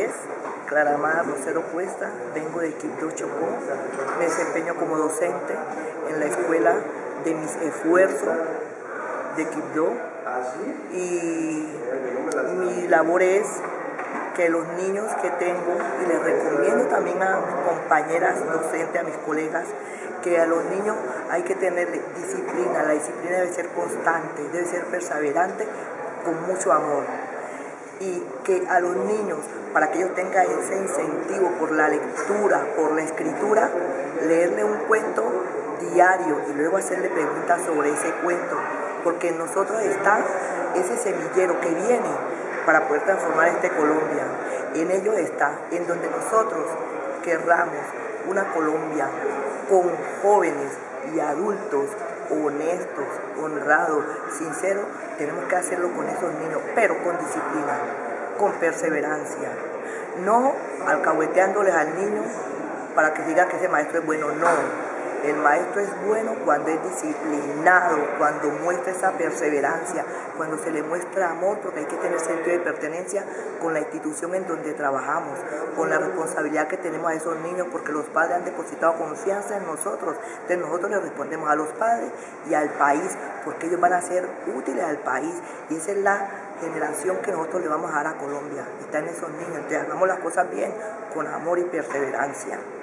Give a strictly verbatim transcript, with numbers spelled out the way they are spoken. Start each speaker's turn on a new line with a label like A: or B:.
A: es Claramar Rosero Cuesta, vengo de Quibdó, Chocó, me desempeño como docente en la escuela de mis esfuerzos de Quibdó y mi labor es que los niños que tengo, y les recomiendo también a mis compañeras docentes, a mis colegas, que a los niños hay que tener disciplina. La disciplina debe ser constante, debe ser perseverante, con mucho amor. Y que a los niños, para que ellos tengan ese incentivo por la lectura, por la escritura, leerle un cuento diario y luego hacerle preguntas sobre ese cuento, porque en nosotros está ese semillero que viene para poder transformar este Colombia. En ello está, en donde nosotros querramos una Colombia con jóvenes y adultos honestos, honrados, sinceros, tenemos que hacerlo con esos niños, pero con disciplina, con perseverancia, no alcahueteándoles al niño para que diga que ese maestro es bueno, no. El maestro es bueno cuando es disciplinado, cuando muestra esa perseverancia, cuando se le muestra amor, porque hay que tener sentido de pertenencia con la institución en donde trabajamos, con la responsabilidad que tenemos a esos niños, porque los padres han depositado confianza en nosotros. Entonces nosotros le respondemos a los padres y al país, porque ellos van a ser útiles al país, y esa es la generación que nosotros le vamos a dar a Colombia. Está en esos niños. Entonces hagamos las cosas bien, con amor y perseverancia.